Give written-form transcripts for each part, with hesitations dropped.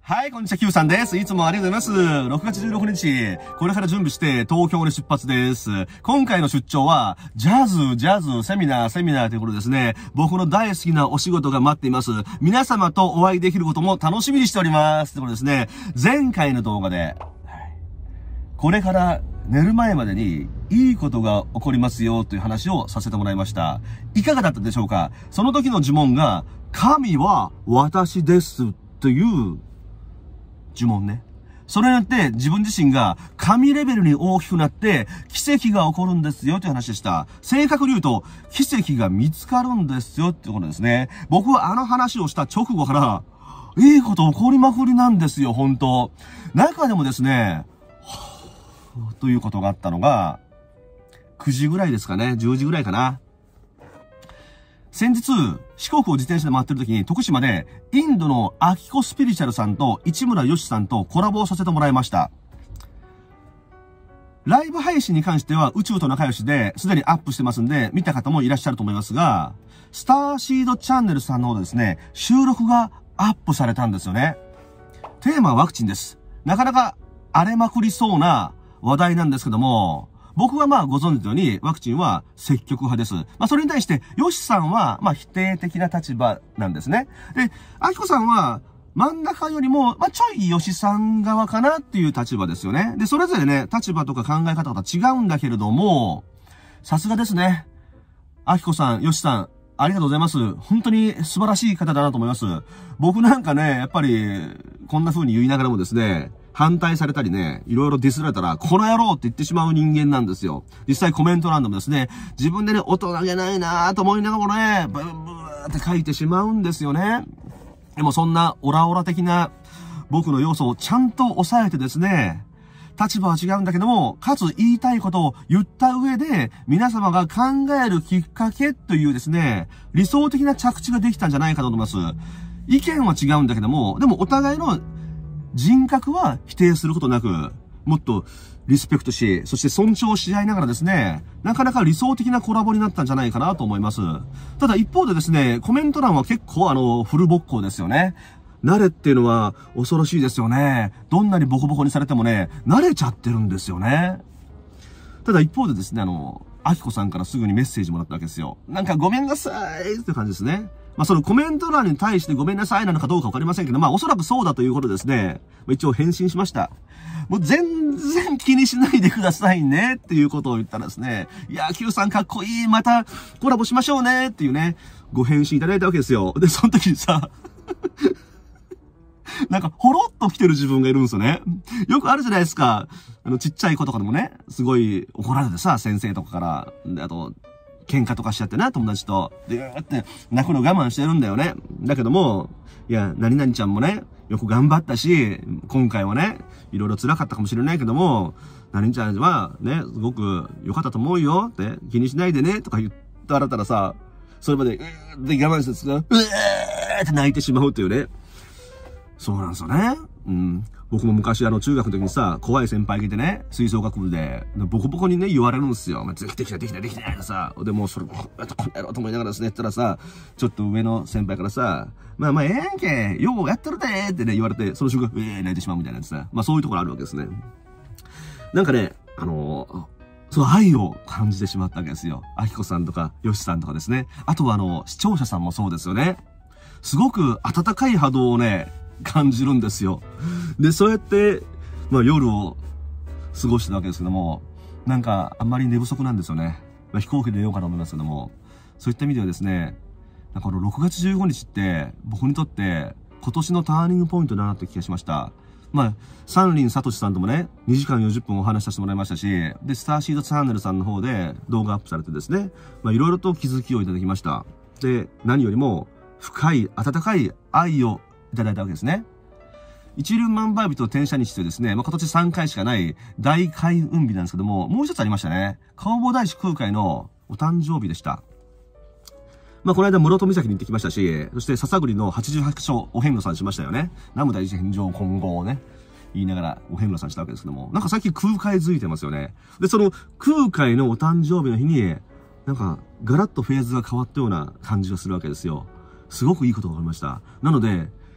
はい、こんにちは、Q さんです。いつもありがとうございます。6月16日、これから準備して東京に出発です。今回の出張は、ジャズ、セミナーということですね。僕の大好きなお仕事が待っています。皆様とお会いできることも楽しみにしております。ということですね。前回の動画で、これから寝る前までにいいことが起こりますよという話をさせてもらいました。いかがだったでしょうか？その時の呪文が、神は私ですという呪文ね。それによって自分自身が神レベルに大きくなって奇跡が起こるんですよという話でした。正確に言うと奇跡が見つかるんですよってことですね。僕はあの話をした直後からいいこと起こりまくりなんですよ、本当。中でもですね、ということがあったのが9時ぐらいですかね、10時ぐらいかな。先日、四国を自転車で回ってる時に、徳島で、インドのアキコスピリチュアルさんと市村よしさんとコラボをさせてもらいました。ライブ配信に関しては宇宙と仲良しで、すでにアップしてますんで、見た方もいらっしゃると思いますが、スターシードチャンネルさんのですね、収録がアップされたんですよね。テーマはワクチンです。なかなか荒れまくりそうな話題なんですけども、僕はご存知のようにワクチンは積極派です。それに対して、ヨシさんは否定的な立場なんですね。で、アキコさんは真ん中よりもちょいヨシさん側かなっていう立場ですよね。で、それぞれね、立場とか考え方とか違うんだけれども、さすがですね。アキコさん、ヨシさん、ありがとうございます。本当に素晴らしい方だなと思います。僕なんかね、やっぱり、こんな風に言いながらもですね、反対されたりね、いろいろディスられたら、この野郎って言ってしまう人間なんですよ。実際コメント欄でもですね、自分でね、大人げないなぁと思いながらもね、ブーって書いてしまうんですよね。でもそんなオラオラ的な僕の要素をちゃんと抑えてですね、立場は違うんだけども、かつ言いたいことを言った上で、皆様が考えるきっかけというですね、理想的な着地ができたんじゃないかと思います。意見は違うんだけども、でもお互いの人格は否定することなく、もっとリスペクトし、そして尊重し合いながらですね、なかなか理想的なコラボになったんじゃないかなと思います。ただ一方でですね、コメント欄は結構フルボッコですよね。慣れっていうのは恐ろしいですよね。どんなにボコボコにされてもね、慣れちゃってるんですよね。ただ一方でですね、アキコさんからすぐにメッセージもらったわけですよ。なんかごめんなさいって感じですね。そのコメント欄に対してごめんなさいなのかどうかわかりませんけど、おそらくそうだということですね。一応返信しました。もう全然気にしないでくださいねっていうことを言ったらですね、いや、Q さんかっこいい、またコラボしましょうねっていうね、ご返信いただいたわけですよ。で、その時にさ、なんか、ほろっと来てる自分がいるんですよね。よくあるじゃないですか。ちっちゃい子とかでもね、すごい怒られてさ、先生とかから、で、あと、喧嘩とかしちゃってな、友達と。で、って泣くの我慢してるんだよね。だけども、いや、何々ちゃんもね、よく頑張ったし、今回はね、いろいろ辛かったかもしれないけども、何々ちゃんはね、すごく良かったと思うよって、気にしないでね、とか言ったらさ、それまで、で我慢してって泣いてしまうというね。そうなんですよね。僕も昔中学の時にさ、怖い先輩がいてね、吹奏楽部で、ボコボコにね、言われるんですよ。できないさ。でもそれ、この野郎と思いながらですね、言ったらさ、ちょっと上の先輩からさ、ええやんけ、ようやってるでーってね、言われて、その瞬間、泣いてしまうみたいなやつさ。そういうところあるわけですね。なんかね、そう、愛を感じてしまったわけですよ。アキコさんとか、ヨシさんとかですね。あとは視聴者さんもそうですよね。すごく温かい波動をね、感じるんですよ。で、そうやって、夜を過ごしてたわけですけども、なんか、あんまり寝不足なんですよね。飛行機で寝ようかと思いますけども、そういった意味ではですね、この6月15日って、僕にとって、今年のターニングポイントだなって気がしました。サンリンサトシさんともね、2時間40分お話しさせてもらいましたし、で、スターシードチャンネルさんの方で動画アップされてですね、いろいろと気づきをいただきました。で、何よりも、深い、温かい愛をいただいたわけですね。一粒万倍日と転写日とですね、今年3回しかない大開運日なんですけども、もう一つありましたね。弘法大師空海のお誕生日でした。この間室戸岬に行ってきましたし、そして笹栗の88所お遍路さんしましたよね。南無大師返上金剛をね、言いながらお遍路さんしたわけですけども、なんか最近空海づいてますよね。で、その空海のお誕生日の日に、なんかガラッとフェーズが変わったような感じがするわけですよ。すごくいいことがありました。なので、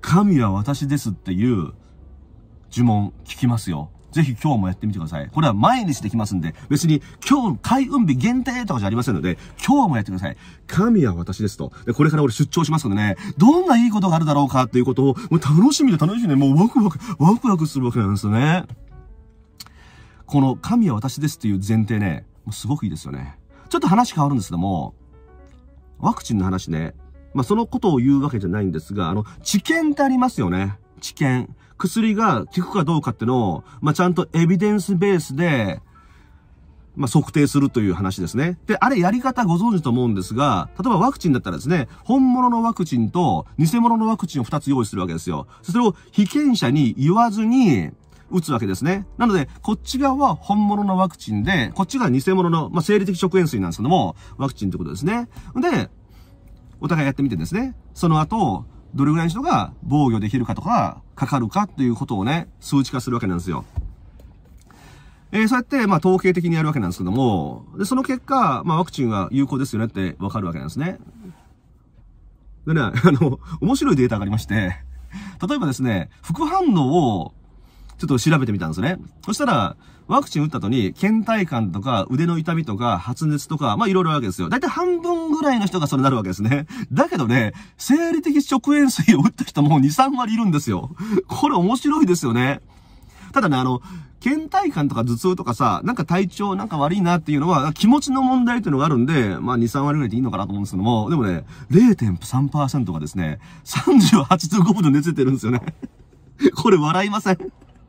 神は私ですっていう呪文聞きますよ。ぜひ今日もやってみてください。これは毎日できますんで、別に今日開運日限定とかじゃありませんので、今日もやってください。神は私ですと。で、これから俺出張しますのでね、どんないいことがあるだろうかっていうことを、もう楽しみで、もうワクワクするわけなんですよね。この神は私ですっていう前提ね、もうすごくいいですよね。ちょっと話変わるんですけども、ワクチンの話ね、そのことを言うわけじゃないんですが、治験ってありますよね。治験。薬が効くかどうかってのを、ちゃんとエビデンスベースで、測定するという話ですね。で、あれやり方ご存知と思うんですが、例えばワクチンだったらですね、本物のワクチンと偽物のワクチンを2つ用意するわけですよ。それを被験者に言わずに打つわけですね。なので、こっち側は本物のワクチンで、こっちが偽物の、生理的食塩水なんですけども、ワクチンってことですね。で、お互いやってみてですね、その後、どれぐらいの人が防御できるかとか、かかるかっていうことをね、数値化するわけなんですよ。そうやって、統計的にやるわけなんですけども、で、その結果、ワクチンは有効ですよねってわかるわけなんですね。でね、面白いデータがありまして、例えばですね、副反応をちょっと調べてみたんですね。そしたら、ワクチン打った後に、倦怠感とか、腕の痛みとか、発熱とか、いろいろあるわけですよ。だいたい半分ぐらいの人がそれになるわけですね。だけどね、生理的食塩水を打った人も2、3割いるんですよ。これ面白いですよね。ただね、倦怠感とか頭痛とかさ、なんか体調なんか悪いなっていうのは、気持ちの問題っていうのがあるんで、2、3割ぐらいでいいのかなと思うんですけども、でもね、0.3% がですね、38度5分で熱出てるんですよね。これ笑いません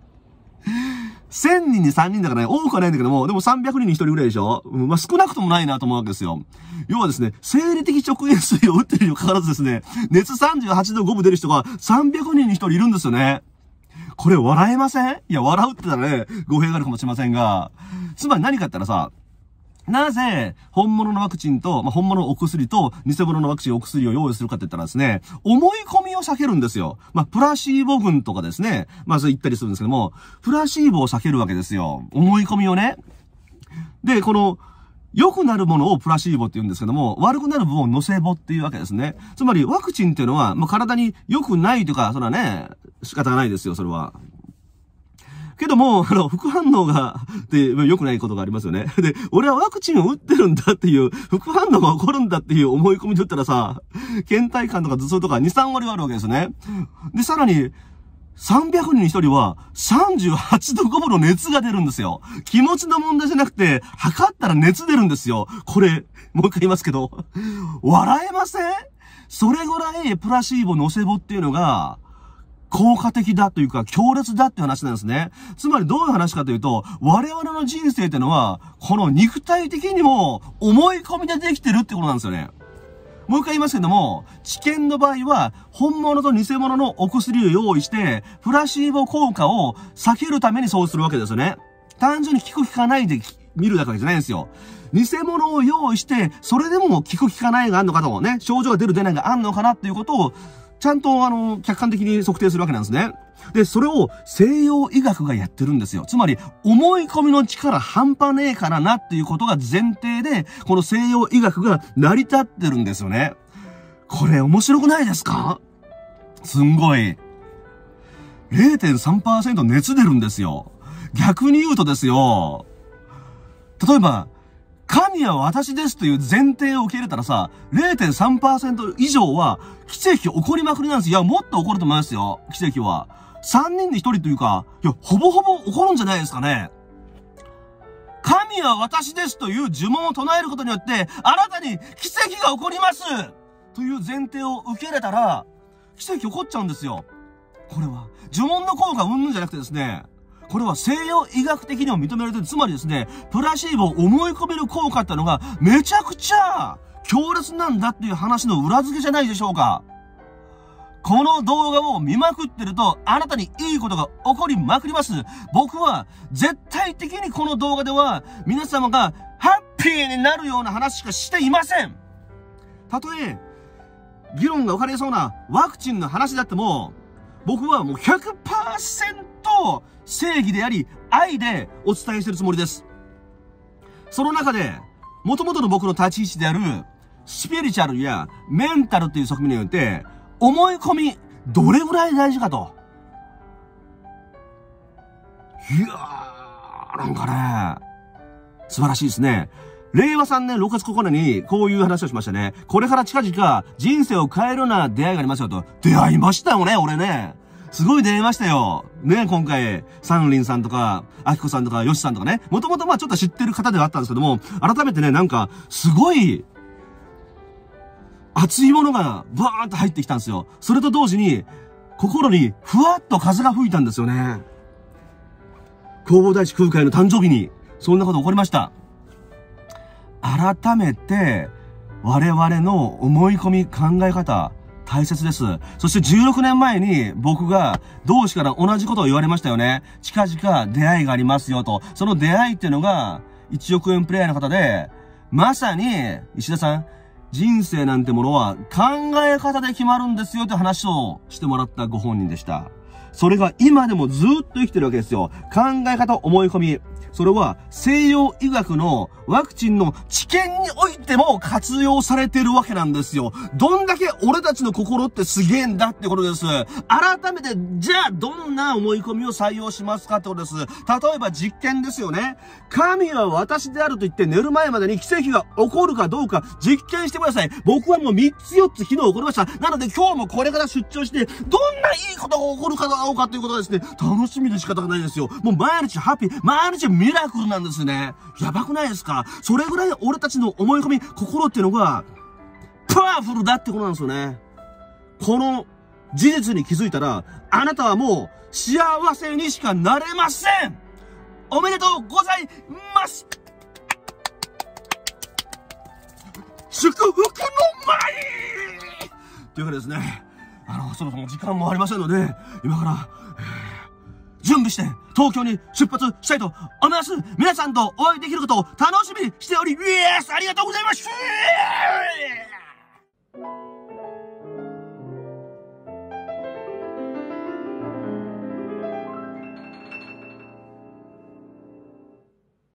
？1000人に3人だからね、多くはないんだけども、でも300人に1人ぐらいでしょ？少なくともないなと思うわけですよ。要はですね、生理的食塩水を打ってるにもかかわらずですね、熱38度5分出る人が300人に1人いるんですよね。これ笑えません？いや、笑うって言ったらね、語弊があるかもしれませんが、つまり何かって言ったらさ、なぜ、本物のワクチンと、本物のお薬と、偽物のワクチンお薬を用意するかって言ったらですね、思い込みを避けるんですよ。プラシーボ群とかですね、そう言ったりするんですけども、プラシーボを避けるわけですよ。思い込みをね。で、この、良くなるものをプラシーボって言うんですけども、悪くなる部分をノセボっていうわけですね。つまり、ワクチンっていうのは、体に良くないというか、それはね、仕方がないですよ、それは。けども、副反応が、で、良くないことがありますよね。で、俺はワクチンを打ってるんだっていう、副反応が起こるんだっていう思い込みで打ったらさ、倦怠感とか頭痛とか2、3割はあるわけですね。で、さらに、300人に1人は38度5分の熱が出るんですよ。気持ちの問題じゃなくて、測ったら熱出るんですよ。これ、もう一回言いますけど、笑えません？それぐらいプラシーボ、ノセボっていうのが、効果的だというか、強烈だって話なんですね。つまりどういう話かというと、我々の人生っていうのは、この肉体的にも思い込みでできてるってことなんですよね。もう一回言いますけども、治験の場合は、本物と偽物のお薬を用意して、プラシーボ効果を避けるためにそうするわけですよね。単純に効く効かないで見るだけじゃないんですよ。偽物を用意して、それでも効く効かないがあんのかとね、症状が出る出ないがあんのかなっていうことを、ちゃんと客観的に測定するわけなんですね。で、それを西洋医学がやってるんですよ。つまり、思い込みの力半端ねえからなっていうことが前提で、この西洋医学が成り立ってるんですよね。これ面白くないですか？すんごい。0.3% 熱出るんですよ。逆に言うとですよ。例えば、神は私ですという前提を受け入れたらさ、0.3% 以上は奇跡起こりまくりなんですよ。いや、もっと起こると思いますよ。奇跡は。3人に1人というか、いや、ほぼほぼ起こるんじゃないですかね。神は私ですという呪文を唱えることによって、あなたに奇跡が起こりますという前提を受け入れたら、奇跡起こっちゃうんですよ。これは。呪文の効果うんぬんじゃなくてですね、これは西洋医学的にも認められている。つまりですね、プラシーボを思い込める効果ってのがめちゃくちゃ強烈なんだっていう話の裏付けじゃないでしょうか。この動画を見まくってると、あなたにいいことが起こりまくります。僕は絶対的にこの動画では皆様がハッピーになるような話しかしていません。たとえ議論が分かりそうなワクチンの話だっても、僕はもう 100% 正義であり、愛でお伝えしているつもりです。その中で、元々の僕の立ち位置である、スピリチュアルやメンタルという側面によって、思い込み、 どれぐらい大事かと。いやー、なんかね、素晴らしいですね。令和3年6月9日にこういう話をしましたね。これから近々人生を変えるような出会いがありますよと。出会いましたよね、俺ね。すごい出会いましたよ。ね、今回、サンリンさんとか、アキコさんとか、ヨシさんとかね。もともとちょっと知ってる方ではあったんですけども、改めてね、なんか、すごい、熱いものがバーンと入ってきたんですよ。それと同時に、心にふわっと風が吹いたんですよね。弘法大師空海の誕生日に、そんなこと起こりました。改めて、我々の思い込み、考え方、大切です。そして16年前に僕が同志から同じことを言われましたよね。近々出会いがありますよと。その出会いっていうのが1億円プレイヤーの方で、まさに石田さん、人生なんてものは考え方で決まるんですよって話をしてもらったご本人でした。それが今でもずっと生きてるわけですよ。考え方、思い込み。それは西洋医学のワクチンの治験においても活用されてるわけなんですよ。どんだけ俺たちの心ってすげえんだってことです。改めて、じゃあどんな思い込みを採用しますかってことです。例えば実験ですよね。神は私であると言って寝る前までに奇跡が起こるかどうか実験してください。僕はもう3つ4つ昨日起こりました。なので今日もこれから出張して、どんないいことが起こるかどうかということがですね、楽しみで仕方がないですよ。もう毎日ハッピー、毎日ミラクルなんですね。やばくないですか？それぐらい俺たちの思い込み、心っていうのが、パワフルだってことなんですよね。この事実に気づいたら、あなたはもう幸せにしかなれません。おめでとうございます。祝福の舞というわけでですね、そろそろ時間もありませんので、今から、準備して東京に出発したいと思います。皆さんとお会いできることを楽しみにしております。ありがとうございます。